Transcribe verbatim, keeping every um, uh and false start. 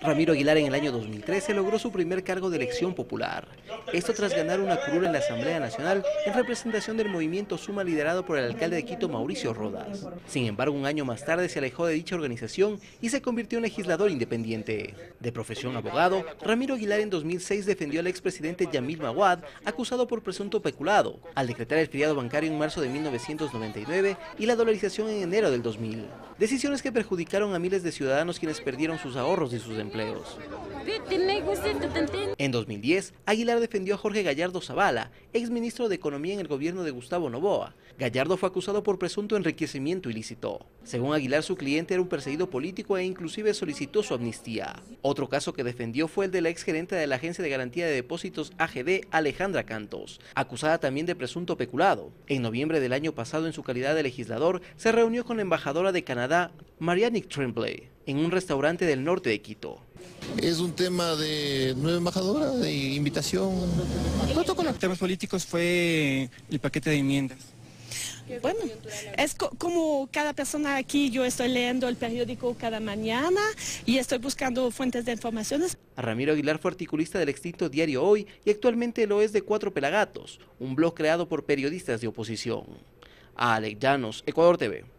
Ramiro Aguilar en el año dos mil trece logró su primer cargo de elección popular. Esto tras ganar una curul en la Asamblea Nacional en representación del movimiento Suma liderado por el alcalde de Quito, Mauricio Rodas. Sin embargo, un año más tarde se alejó de dicha organización y se convirtió en legislador independiente. De profesión abogado, Ramiro Aguilar en dos mil seis defendió al expresidente Yamil Maguad, acusado por presunto peculado, al decretar el feriado bancario en marzo de mil novecientos noventa y nueve y la dolarización en enero del dos mil. Decisiones que perjudicaron a miles de ciudadanos quienes perdieron sus ahorros y sus empleos. En dos mil diez, Aguilar defendió a Jorge Gallardo Zavala, exministro de Economía en el gobierno de Gustavo Noboa. Gallardo fue acusado por presunto enriquecimiento ilícito. Según Aguilar, su cliente era un perseguido político e inclusive solicitó su amnistía. Otro caso que defendió fue el de la exgerente de la Agencia de Garantía de Depósitos A G D, Alejandra Cantos, acusada también de presunto peculado. En noviembre del año pasado, en su calidad de legislador, se reunió con la embajadora de Canadá, Marianne Tremblay, en un restaurante del norte de Quito. Es un tema de nueva embajadora, de invitación. Los temas políticos fue el paquete de enmiendas. Bueno, es co como cada persona aquí, yo estoy leyendo el periódico cada mañana y estoy buscando fuentes de informaciones. Ramiro Aguilar fue articulista del extinto diario Hoy y actualmente lo es de Cuatro Pelagatos, un blog creado por periodistas de oposición. Alex Llanos, Ecuador T V.